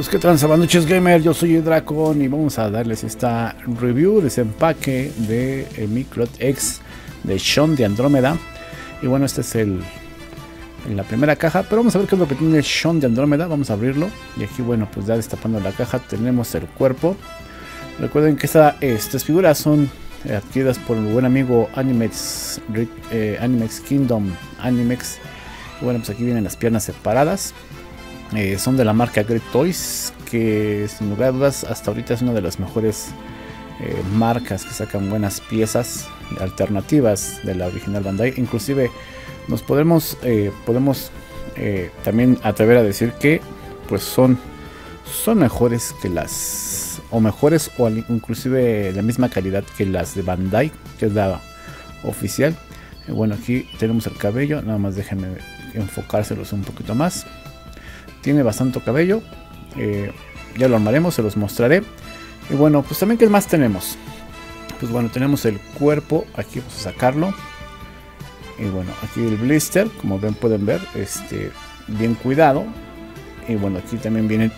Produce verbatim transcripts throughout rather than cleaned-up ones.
¿Qué tranza, banduches gamer? Yo soy Dracon y vamos a darles esta review, desempaque de el Microt X de Shaun de Andrómeda. Y bueno, este es el en la primera caja, pero vamos a ver qué es lo que tiene Shaun de Andrómeda. Vamos a abrirlo y aquí, bueno, pues ya destapando la caja tenemos el cuerpo. Recuerden que esta, estas figuras son adquiridas por el buen amigo Animex, eh, Animex Kingdom Animex. Y bueno, pues aquí vienen las piernas separadas. Eh, son de la marca Great Toys, que sin lugar a dudas hasta ahorita es una de las mejores eh, marcas que sacan buenas piezas alternativas de la original Bandai. Inclusive nos podemos eh, podemos eh, también atrever a decir que pues son son mejores que las o mejores o inclusive la misma calidad que las de Bandai, que es la oficial. Eh, bueno, aquí tenemos el cabello, nada más déjenme enfocárselos un poquito más. Tiene bastante cabello, eh, ya lo armaremos, se los mostraré. Y bueno, pues también, ¿qué más tenemos? Pues bueno, tenemos el cuerpo, aquí vamos a sacarlo. Y bueno, aquí el blister, como ven, pueden ver, este, bien cuidado. Y bueno, aquí también vienen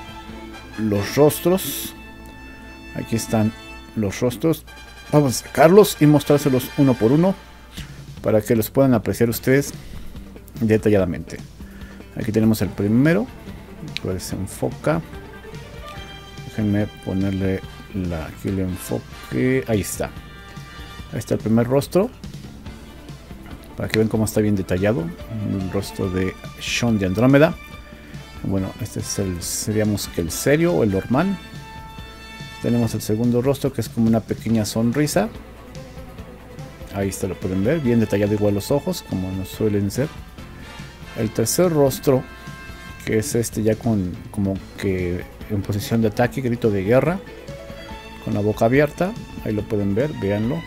los rostros. Aquí están los rostros. Vamos a sacarlos y mostrárselos uno por uno para que los puedan apreciar ustedes detalladamente. Aquí tenemos el primero, a ver si se enfoca. Déjenme ponerle la, aquí el enfoque. Ahí está. Ahí está el primer rostro. Para que vean cómo está bien detallado. El rostro de Shaun de Andrómeda. Bueno, este es el, seríamos que el serio o el normal. Tenemos el segundo rostro, que es como una pequeña sonrisa. Ahí está, lo pueden ver. Bien detallado, igual los ojos, como nos suelen ser. El tercer rostro, que es este ya con como que en posición de ataque, grito de guerra, con la boca abierta. Ahí lo pueden ver, véanlo.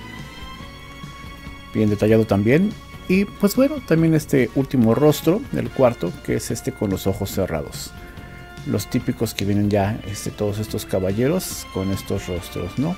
Bien detallado también. Y pues bueno, también este último rostro, el cuarto, que es este con los ojos cerrados. Los típicos que vienen ya este, todos estos caballeros con estos rostros, ¿no?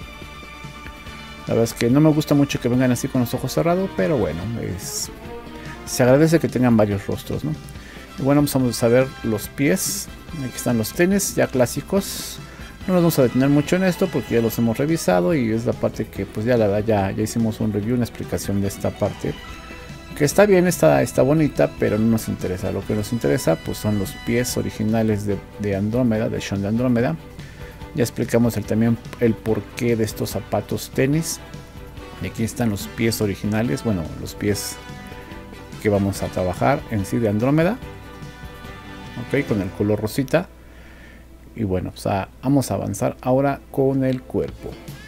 La verdad es que no me gusta mucho que vengan así con los ojos cerrados, pero bueno, es... se agradece que tengan varios rostros, ¿no? Y bueno, vamos a ver los pies. Aquí están los tenis ya clásicos. No nos vamos a detener mucho en esto porque ya los hemos revisado y es la parte que pues ya la verdad ya, ya hicimos un review, una explicación de esta parte. Que está bien, está, está bonita, pero no nos interesa. Lo que nos interesa pues son los pies originales de, de Andrómeda, de Shaun de Andrómeda. Ya explicamos el, también el porqué de estos zapatos tenis. Y aquí están los pies originales, bueno, los pies que vamos a trabajar en sí de Andrómeda, ok, con el color rosita. Y bueno, pues a, vamos a avanzar ahora con el cuerpo.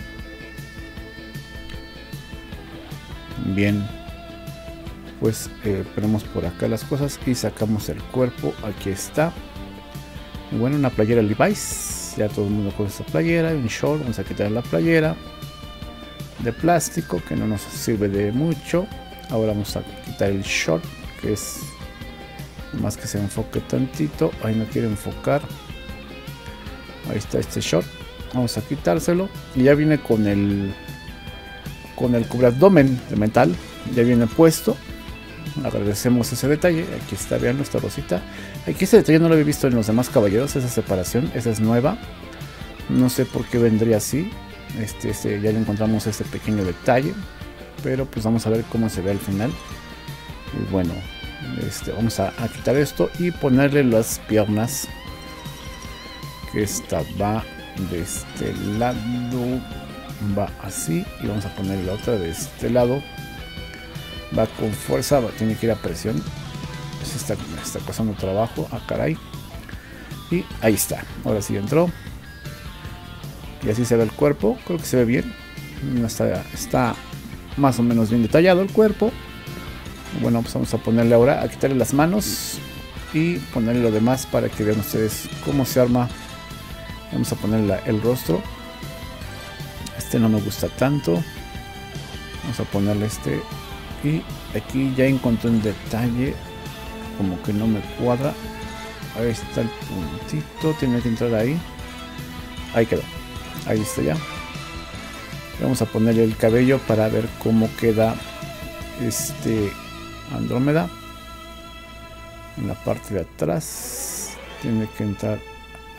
Bien, pues eh, ponemos por acá las cosas y sacamos el cuerpo. Aquí está. Y bueno, una playera Levi's, ya todo el mundo con esta playera, un short. Vamos a quitar la playera de plástico que no nos sirve de mucho. Ahora vamos a quitar el short, que es más que se enfoque tantito. Ahí no quiere enfocar. Ahí está este short. Vamos a quitárselo. Y ya viene con el con el cubreabdomen de metal. Ya viene puesto. Agradecemos ese detalle. Aquí está, vean nuestra rosita. Aquí ese detalle no lo había visto en los demás caballeros. Esa separación, esa es nueva. No sé por qué vendría así. Este, este ya le encontramos este pequeño detalle. Pero pues vamos a ver cómo se ve al final. Y bueno, este, vamos a, a quitar esto y ponerle las piernas. Que esta va de este lado, va así. Y vamos a poner la otra de este lado. Va con fuerza, va, tiene que ir a presión. Se está, está costando trabajo. Ah, caray. Y ahí está, ahora sí entró. Y así se ve el cuerpo, creo que se ve bien. Está, está más o menos bien detallado el cuerpo. Bueno, pues vamos a ponerle ahora, a quitarle las manos y ponerle lo demás para que vean ustedes cómo se arma. Vamos a ponerle el rostro. Este no me gusta tanto. Vamos a ponerle este. Y aquí ya encontré un detalle como que no me cuadra. Ahí está el puntito, tiene que entrar ahí. Ahí quedó, ahí está ya. Vamos a ponerle el cabello para ver cómo queda este Andrómeda. En la parte de atrás tiene que entrar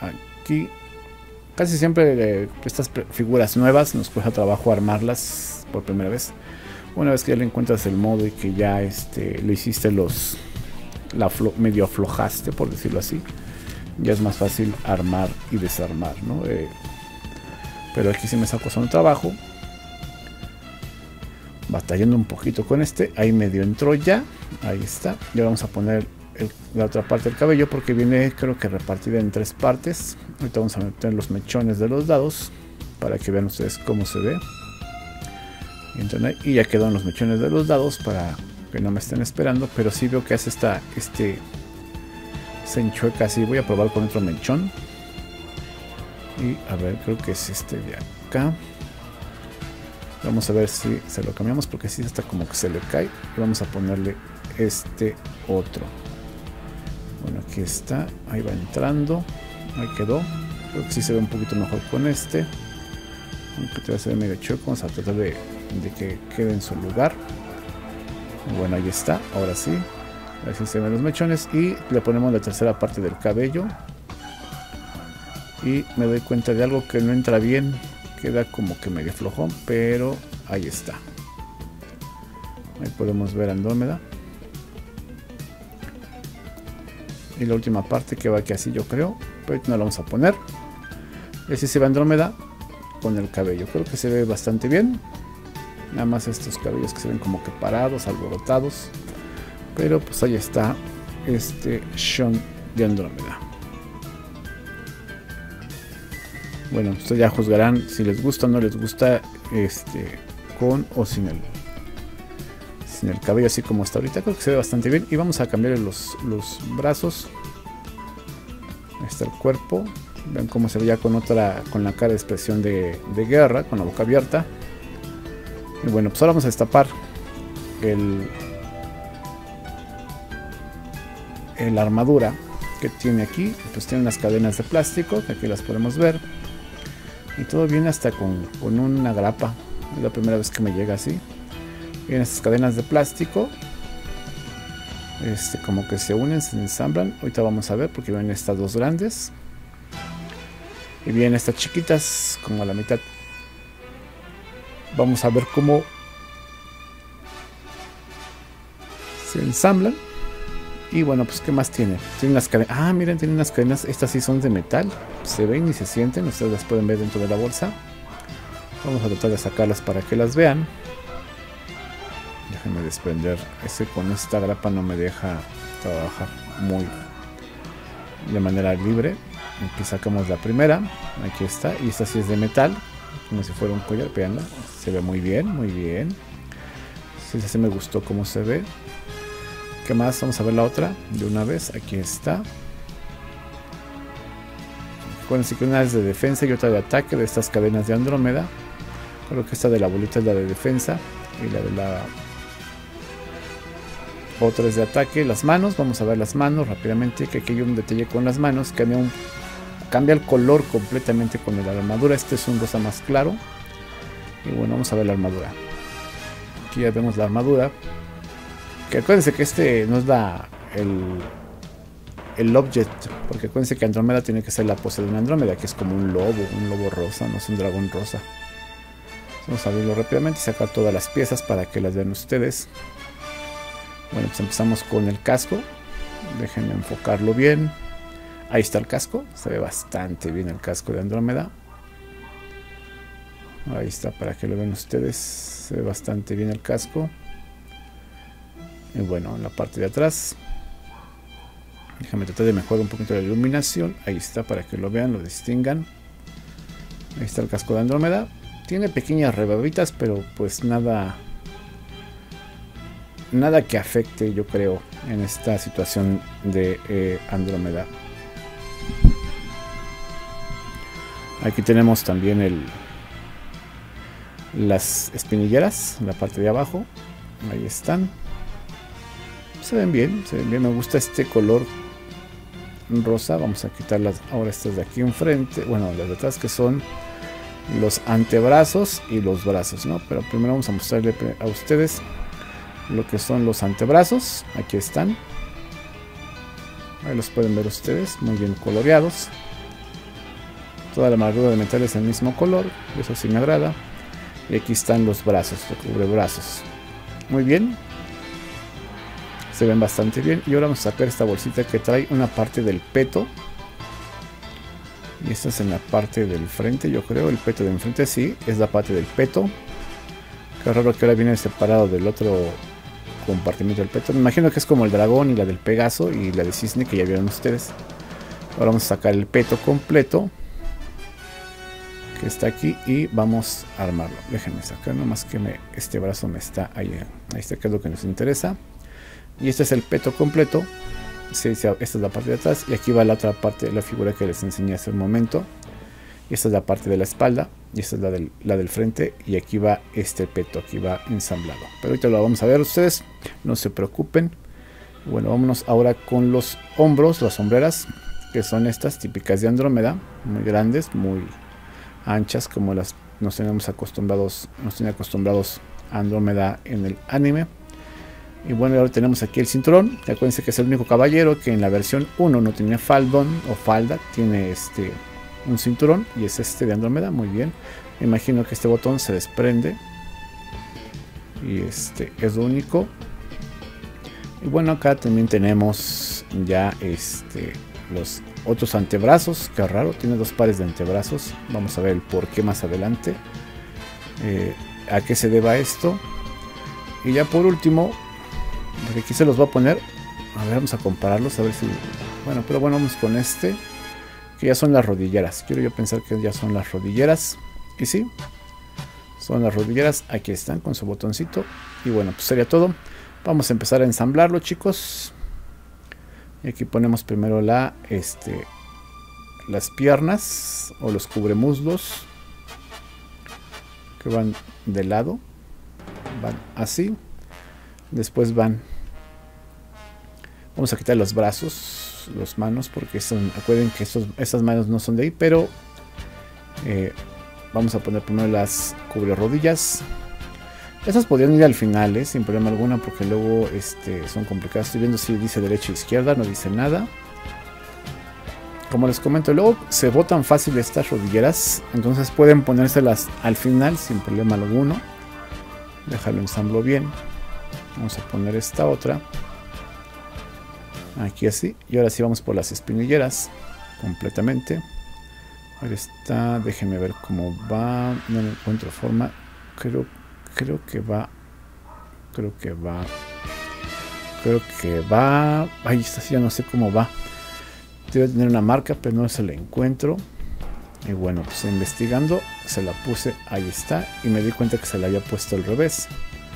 aquí casi siempre eh, estas figuras nuevas nos cuesta trabajo armarlas por primera vez. Una vez que ya le encuentras el modo y que ya este, le hiciste los... la medio aflojaste, por decirlo así, ya es más fácil armar y desarmar, ¿no? Eh, pero aquí sí me está costando trabajo, batallando un poquito con este. Ahí medio entró ya, ahí está. Ya vamos a poner el, la otra parte del cabello, porque viene creo que repartida en tres partes. Ahorita vamos a meter los mechones de los lados para que vean ustedes cómo se ve. Y ya quedan los mechones de los lados para que no me estén esperando, pero sí veo que hace esta, este se enchueca así. Voy a probar con otro mechón y a ver, creo que es este de acá. Vamos a ver si se lo cambiamos, porque sí está como que se le cae. Y vamos a ponerle este otro. Bueno, aquí está, ahí va entrando, ahí quedó. Creo que sí se ve un poquito mejor con este, aunque te va a ser medio chueco. Vamos a tratar de, de que quede en su lugar. Bueno, ahí está, ahora sí. Así se ven los mechones. Y le ponemos la tercera parte del cabello. Y me doy cuenta de algo que no entra bien. Queda como que medio flojón, pero ahí está. Ahí podemos ver Andrómeda. Y la última parte que va aquí así, yo creo. Pero no la vamos a poner. Y así se ve Andrómeda con el cabello. Creo que se ve bastante bien. Nada más estos cabellos que se ven como que parados, alborotados. Pero pues ahí está este Sean de Andrómeda. Bueno, ustedes ya juzgarán si les gusta o no les gusta, este, con o sin el, sin el cabello así como está ahorita. Creo que se ve bastante bien. Y vamos a cambiar los, los brazos. Ahí está el cuerpo. Ven cómo se ve ya con otra, con la cara de expresión de, de guerra, con la boca abierta. Y bueno, pues ahora vamos a destapar el, el armadura que tiene aquí. Pues tiene unas cadenas de plástico, que aquí las podemos ver. Y todo viene hasta con, con una grapa. Es la primera vez que me llega así. Vienen estas cadenas de plástico. Este, como que se unen, se ensamblan. Ahorita vamos a ver, porque vienen estas dos grandes. Y vienen estas chiquitas, como a la mitad. Vamos a ver cómo se ensamblan. Y bueno, pues qué más tiene. Tiene unas cadenas. Ah, miren, tiene unas cadenas. Estas sí son de metal. Se ven y se sienten. Ustedes las pueden ver dentro de la bolsa. Vamos a tratar de sacarlas para que las vean. Déjenme desprender. Ese con esta grapa no me deja trabajar muy de manera libre. Aquí sacamos la primera. Aquí está. Y esta sí es de metal, como si fuera un collar. Veanla. Se ve muy bien, muy bien. Sí, sí me gustó cómo se ve. ¿Qué más? Vamos a ver la otra de una vez. Aquí está. Acuérdense que una es de defensa y otra de ataque, de estas cadenas de Andrómeda. Creo que esta de la bolita es la de defensa y la de la otra es de ataque. Las manos, vamos a ver las manos rápidamente, que aquí hay un detalle con las manos. Cambia, un, cambia el color completamente con la armadura. Este es un rosa más claro. Y bueno, vamos a ver la armadura. Aquí ya vemos la armadura. Que acuérdense que este no es la el, el object, porque acuérdense que Andrómeda tiene que ser la pose de una Andrómeda, que es como un lobo, un lobo rosa, no es un dragón rosa. Vamos a abrirlo rápidamente y sacar todas las piezas para que las vean ustedes. Bueno, pues empezamos con el casco. Déjenme enfocarlo bien. Ahí está el casco, se ve bastante bien el casco de Andrómeda. Ahí está para que lo vean ustedes, se ve bastante bien el casco. Y bueno, en la parte de atrás, déjame tratar de mejorar un poquito la iluminación. Ahí está para que lo vean, lo distingan. Ahí está el casco de Andrómeda. Tiene pequeñas rebabitas, pero pues nada Nada que afecte, yo creo, en esta situación de eh, Andrómeda. Aquí tenemos también el las espinilleras en la parte de abajo. Ahí están. Se ven bien, se ven bien. Me gusta este color rosa. Vamos a quitarlas ahora estas de aquí enfrente. Bueno, las de atrás, que son los antebrazos y los brazos, ¿no? Pero primero vamos a mostrarle a ustedes lo que son los antebrazos. Aquí están. Ahí los pueden ver ustedes, muy bien coloreados. Toda la armadura de metal es el mismo color, eso sí me agrada. Y aquí están los brazos, los cubrebrazos. Muy bien. Se ven bastante bien. Y ahora vamos a sacar esta bolsita que trae una parte del peto. Y esta es en la parte del frente, yo creo. El peto de enfrente, sí, es la parte del peto. Qué raro que ahora viene separado del otro compartimiento del peto. Me imagino que es como el dragón y la del Pegaso y la de cisne que ya vieron ustedes. Ahora vamos a sacar el peto completo, que está aquí, y vamos a armarlo. Déjenme sacar nomás que me, este brazo me está ahí. Ahí está, que es lo que nos interesa. Y este es el peto completo. Sí, esta es la parte de atrás. Y aquí va la otra parte de la figura que les enseñé hace un momento. Y esta es la parte de la espalda. Y esta es la del, la del frente. Y aquí va este peto. Aquí va ensamblado. Pero ahorita lo vamos a ver ustedes. No se preocupen. Bueno, vámonos ahora con los hombros, las sombreras, que son estas típicas de Andrómeda. Muy grandes, muy anchas, como las nos tenemos acostumbrados, nos tiene acostumbrados a Andrómeda en el anime. Y bueno, ahora tenemos aquí el cinturón. Acuérdense que es el único caballero que en la versión uno no tenía faldón o falda. Tiene este un cinturón, y es este de Andrómeda. Muy bien. Me imagino que este botón se desprende. Y este es lo único. Y bueno, acá también tenemos ya este los otros antebrazos. Qué raro, tiene dos pares de antebrazos. Vamos a ver el por qué más adelante. Eh, a qué se deba esto. Y ya por último, porque aquí se los voy a poner. A ver, vamos a compararlos. A ver si... Bueno, pero bueno, vamos con este. Que ya son las rodilleras. Quiero yo pensar que ya son las rodilleras. Y sí, son las rodilleras. Aquí están con su botoncito. Y bueno, pues sería todo. Vamos a empezar a ensamblarlo, chicos. Y aquí ponemos primero la, este, las piernas o los cubremuslos. Que van de lado. Van así. Después van, vamos a quitar los brazos, las manos, porque son, recuerden que estos, estas manos no son de ahí, pero eh, vamos a poner primero las cubre rodillas. Estas podrían ir al final, eh, sin problema alguna, porque luego este, son complicadas. Estoy viendo si dice derecha o izquierda, no dice nada. Como les comento, luego se botan fácil estas rodilleras, entonces pueden ponérselas al final sin problema alguno. Déjalo ensamblo bien. Vamos a poner esta otra aquí así. Y ahora sí vamos por las espinilleras completamente. Ahí está. Déjenme ver cómo va. No le encuentro forma. Creo, creo que va. Creo que va. Creo que va. Ahí está. Ya no sé cómo va. Debe tener una marca, pero no se la encuentro. Y bueno, pues investigando se la puse. Ahí está. Y me di cuenta que se la había puesto al revés.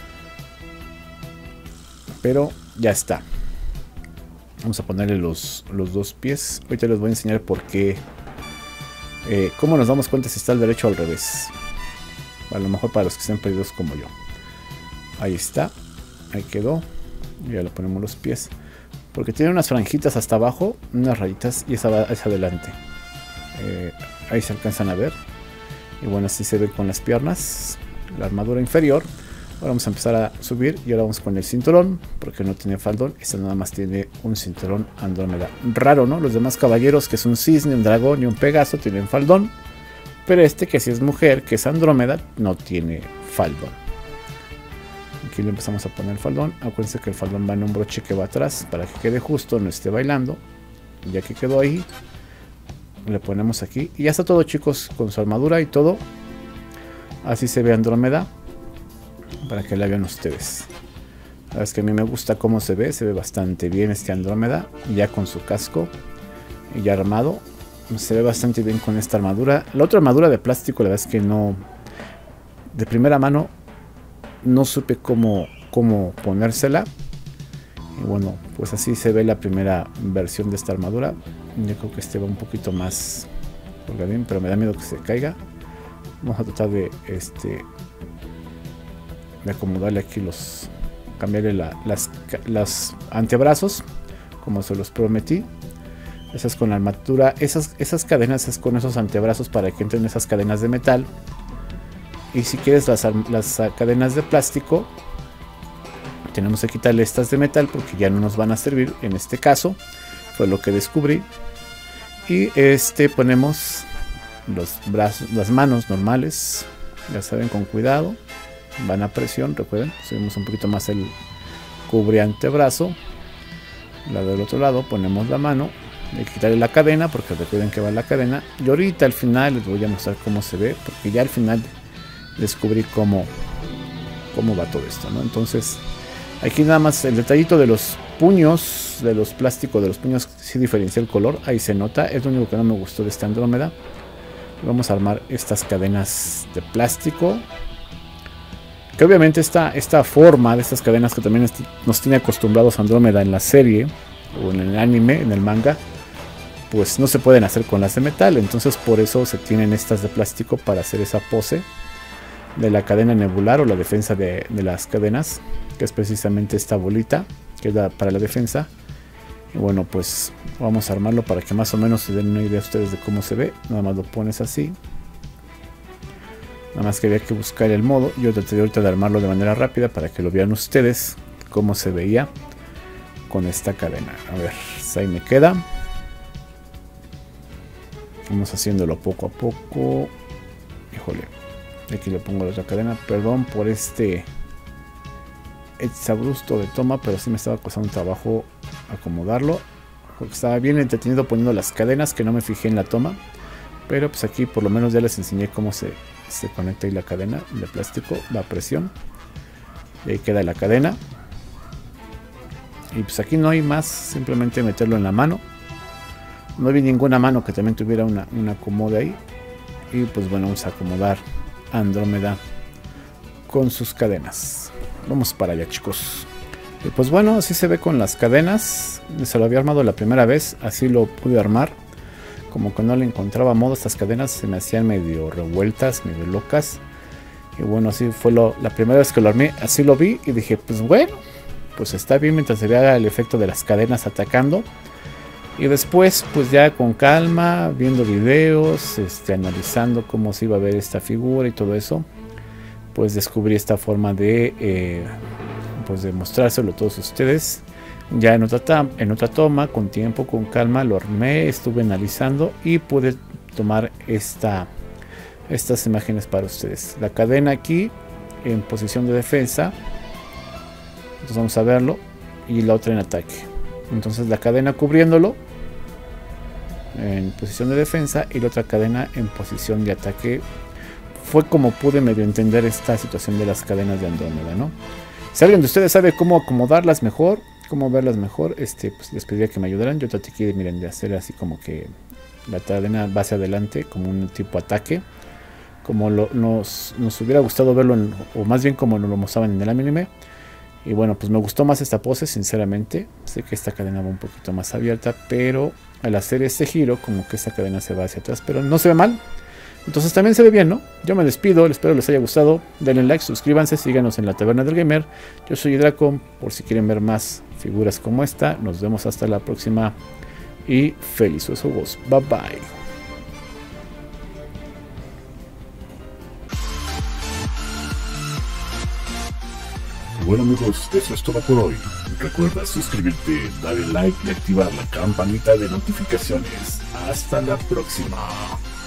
Pero ya está. Vamos a ponerle los, los dos pies. Ahorita les voy a enseñar por qué. Eh, cómo nos damos cuenta si está al derecho o al revés. A lo mejor para los que estén perdidos como yo. Ahí está. Ahí quedó. Y ya le ponemos los pies. Porque tiene unas franjitas hasta abajo. Unas rayitas. Y esa va hacia adelante. Eh, ahí se alcanzan a ver. Y bueno, así se ve con las piernas. La armadura inferior. Ahora vamos a empezar a subir y ahora vamos con el cinturón, porque no tiene faldón. Esta nada más tiene un cinturón Andrómeda. Raro, ¿no? Los demás caballeros, que es un cisne, un dragón y un pegaso, tienen faldón. Pero este, que si es mujer, que es Andrómeda, no tiene faldón. Aquí le empezamos a poner el faldón. Acuérdense que el faldón va en un broche que va atrás para que quede justo, no esté bailando. Ya que quedó ahí, le ponemos aquí. Y ya está todo, chicos, con su armadura y todo. Así se ve Andrómeda. Para que la vean ustedes. La verdad es que a mí me gusta cómo se ve. Se ve bastante bien este Andrómeda. Ya con su casco. Y ya armado. Se ve bastante bien con esta armadura. La otra armadura de plástico, la verdad es que no. De primera mano. No supe cómo, cómo ponérsela. Y bueno, pues así se ve la primera versión de esta armadura. Yo creo que este va un poquito más. Bien, pero me da miedo que se caiga. Vamos a tratar de este. De acomodarle aquí los, cambiarle la, las, las antebrazos como se los prometí. Esas con la armadura, esas, esas cadenas es con esos antebrazos para que entren esas cadenas de metal. Y si quieres las, las cadenas de plástico, tenemos que quitarle estas de metal porque ya no nos van a servir. En este caso fue lo que descubrí. Y este ponemos los brazos, las manos normales, ya saben, con cuidado, van a presión, recuerden, subimos un poquito más el cubre antebrazo, la del otro lado ponemos la mano, hay que quitarle la cadena porque recuerden que va la cadena, y ahorita al final les voy a mostrar cómo se ve, porque ya al final descubrí cómo, cómo va todo esto, ¿no? Entonces aquí nada más el detallito de los puños, de los plásticos de los puños, sí diferencia el color, ahí se nota, es lo único que no me gustó de esta Andrómeda. Vamos a armar estas cadenas de plástico, que obviamente esta, esta forma de estas cadenas que también nos tiene acostumbrados Andrómeda en la serie o en el anime, en el manga, pues no se pueden hacer con las de metal, entonces por eso se tienen estas de plástico para hacer esa pose de la cadena nebular o la defensa de, de las cadenas, que es precisamente esta bolita que es la, para la defensa. Y bueno, pues vamos a armarlo para que más o menos se den una idea ustedes de cómo se ve. Nada más lo pones así, nada más que había que buscar el modo. Yo traté ahorita de armarlo de manera rápida para que lo vean ustedes cómo se veía con esta cadena. A ver, ahí me queda. Vamos haciéndolo poco a poco. Híjole, aquí le pongo la otra cadena. Perdón por este exabrupto de toma, pero sí me estaba costando trabajo acomodarlo, porque estaba bien entretenido poniendo las cadenas, que no me fijé en la toma, pero pues aquí por lo menos ya les enseñé cómo se, se conecta ahí la cadena de plástico, la presión, y ahí queda la cadena. Y pues aquí no hay más, simplemente meterlo en la mano. No vi ninguna mano que también tuviera una, una acomodo ahí. Y pues bueno, vamos a acomodar Andrómeda con sus cadenas. Vamos para allá, chicos. Y pues bueno, así se ve con las cadenas. Se lo había armado la primera vez, así lo pude armar. Como que no le encontraba modo, estas cadenas se me hacían medio revueltas, medio locas. Y bueno, así fue lo, la primera vez que lo armé, así lo vi y dije, pues bueno, pues está bien mientras se vea el efecto de las cadenas atacando. Y después, pues ya con calma, viendo videos, este, analizando cómo se iba a ver esta figura y todo eso, pues descubrí esta forma de, eh, pues de mostrárselo a todos ustedes. Ya en otra, en otra toma, con tiempo, con calma, lo armé, estuve analizando y pude tomar esta, estas imágenes para ustedes. La cadena aquí en posición de defensa, entonces vamos a verlo, y la otra en ataque. Entonces la cadena cubriéndolo en posición de defensa y la otra cadena en posición de ataque. Fue como pude medio entender esta situación de las cadenas de Andrómeda, ¿no? Si alguien de ustedes sabe cómo acomodarlas mejor, cómo verlas mejor, este, pues les pediría que me ayudaran. Yo traté aquí, miren, de hacer así como que la cadena va hacia adelante, como un tipo ataque, como lo, nos, nos hubiera gustado verlo, en, o más bien como nos lo mostraban en el anime. Y bueno, pues me gustó más esta pose, sinceramente. Sé que esta cadena va un poquito más abierta, pero al hacer este giro, como que esta cadena se va hacia atrás, pero no se ve mal. Entonces también se ve bien, ¿no? Yo me despido, espero les haya gustado. Denle like, suscríbanse, síganos en la Taberna del Gamer. Yo soy Draco, por si quieren ver más figuras como esta. Nos vemos hasta la próxima y felices juegos. Bye bye. Bueno amigos, eso es todo por hoy. Recuerda suscribirte, darle like y activar la campanita de notificaciones. Hasta la próxima.